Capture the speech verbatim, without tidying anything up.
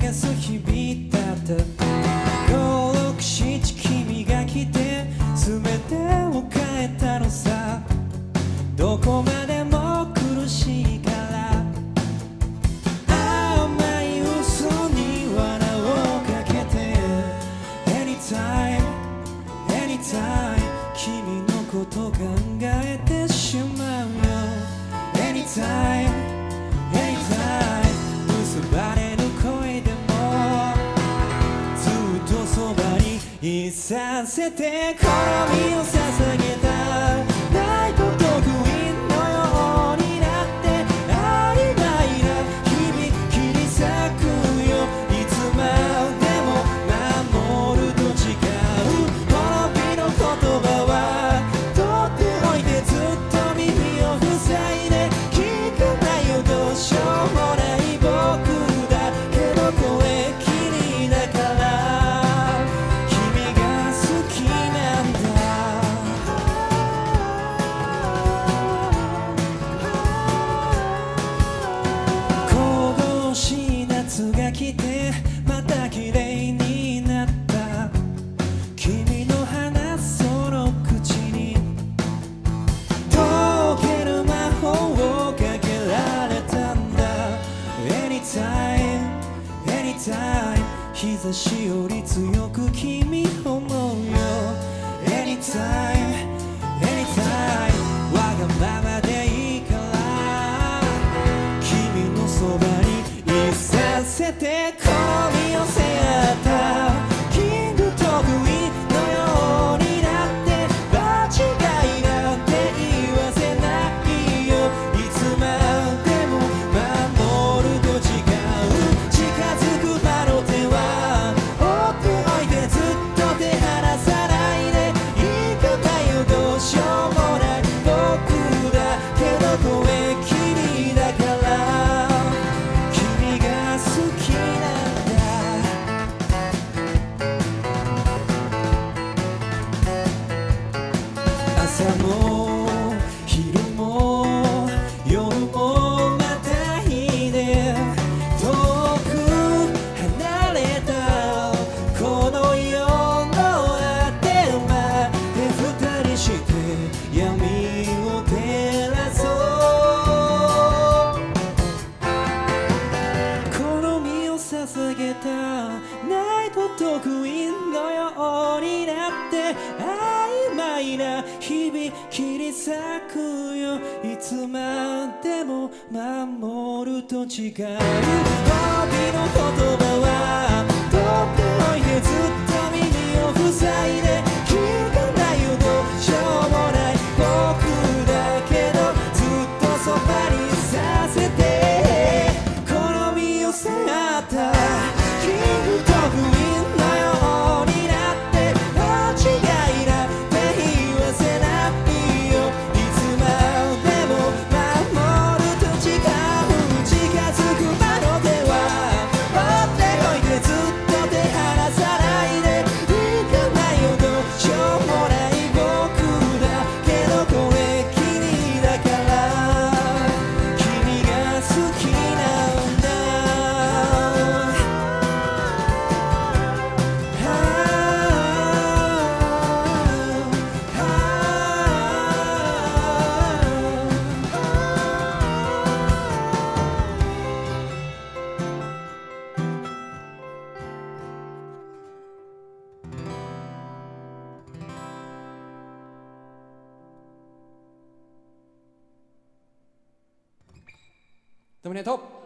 がす日々だったごろくしち君が来て全てを変えたのさどこまでも苦しいから甘い嘘に罠をかけて Anytime Anytime 君のこと考えてしまうよ Anytime Anytime 結ばれぬ恋でもずっとそばにいさせて好みを捧げたないと得意のようになって曖昧な日々切り裂くよいつまでも守ると誓う滅びの言葉は取っておいてずっと耳を塞いで聞かないよどうしようもない僕だけど声きりだから君が好きなんだ神々しい夏が来てまた綺麗になった君の話すその口に溶ける魔法をかけられたんだ Anytime Anytime 日差しより強く君を思うよ Anytime Anytime わがままでいいから君のそばにいさせて好みを背負ったキング得意のようになって間違いなんて言わせないよいつまでも守ると誓う近づく場の手は放っておいてずっと手離さないで行かないよどうしようもない僕だけど声きりだから君が好きなんだ朝も昼も夜もまたいで遠く離れたこの世の果てまで二人して闇を照らそう好みを捧げたないと得意のようになって曖昧な日々切り裂くよいつまでも守ると誓う帯の言葉は取っておいてずっと耳を塞いで聞かないよどうしようもない僕だけどずっとそばにさせて好みを背負ったキング得意のようになって間違いなんて言わせないよいつまでも守ると誓う近づく場の手は放っておいてずっと手離さないで行かないよどうしようもない僕だけど声きりだから君が好きなんだどうもありがとう。